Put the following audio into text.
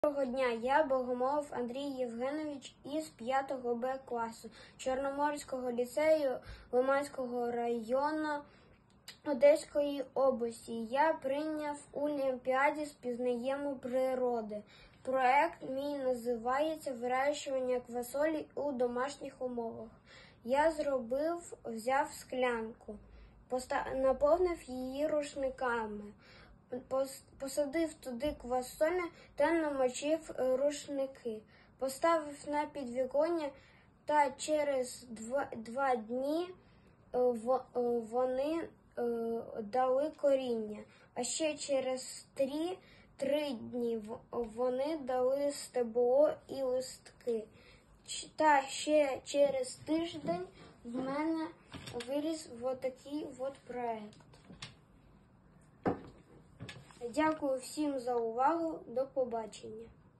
Доброго дня, я Богомолов Андрій Євгенович із 5 Б класу Чорноморського ліцею Лиманського району Одеської області. Я прийняв у Олімпіаді з пізнаємо природи. Проект мій називається «Вирощування квасолі у домашніх умовах». Я взяв склянку, наповнив її рушниками, посадив туди квасолю та намочив рушники, поставив на підвіконня, та через 2 дні вони дали коріння, а ще через 3 дні вони дали стебло і листки. Та ще через тиждень в мене виріс отакий проект. Дякую всім за увагу. До побачення.